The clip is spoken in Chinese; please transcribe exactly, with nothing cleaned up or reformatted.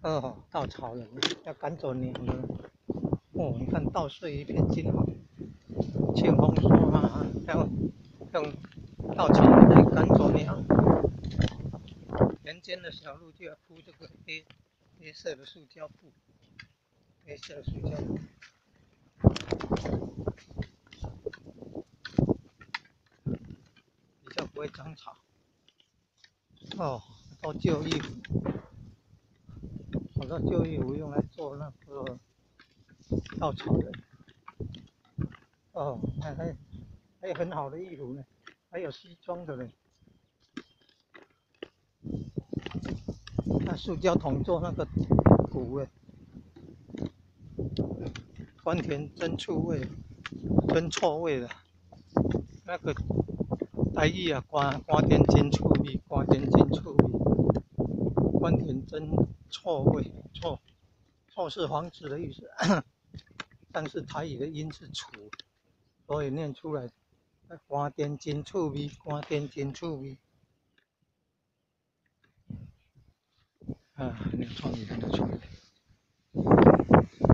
哦，稻草人要赶走鸟了。哦，你看稻穗一片金黄，庆丰说啊，要用稻草人来赶走鸟。田间的小路就要铺这个黑黑色的塑胶布，黑色的塑胶布。比较不会长草。哦，好多旧衣服，好多旧衣服用来做那个稻草人。哦，还还还有很好的衣服呢，还有西装的呢。那塑胶桶做那个鼓诶，关田真臭味，真臭味的。那个台语啊，关关田真臭味，关田真臭味，关田真臭味，臭臭是房子的意思，但是台语的音是楚，所以念出来，关田真臭味，关田真臭味。啊，很有创意，很有创意。